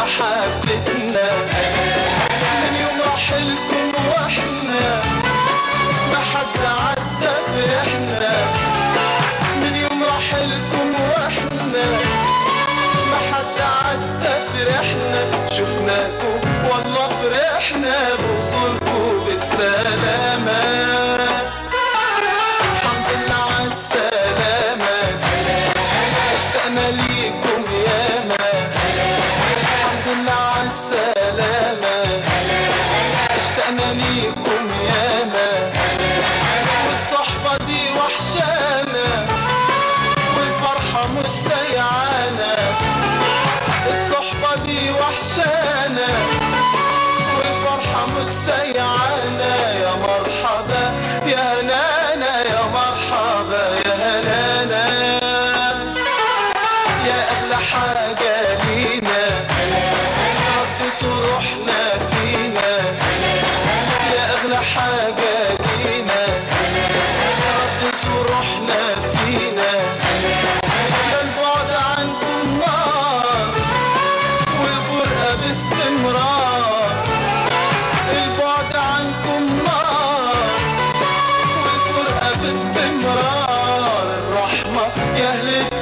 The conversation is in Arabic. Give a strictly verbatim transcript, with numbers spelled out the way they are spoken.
محبتنا. من يوم رحلكم واحنا ما حد عدى فرحنا. من يوم رحلكم واحنا ما حد عدى فرحنا. شفناكم والله فرحنا بوصولكم بالسلامة. الحمد لله عالسلامة، اشتقنا ليكم ياما. الحمد لله عالسلامة، اشتقنا ليكم ياما. والصحبة دي وحشانا والفرحة مش سيعانا. الصحبة دي وحشانا والفرحة مش سيعانا. يا مرحبا يا هنانا، يا مرحبا يا هنانا، يا أغلى حاجة لينا ردتوا روحنا فينا. يا أغلى حاجة لينا ردتوا روحنا فينا. ده البعد عنكم نار والفرقة باستمرار. البعد عنكم نار والفرقة باستمرار. الرحمة يا أهل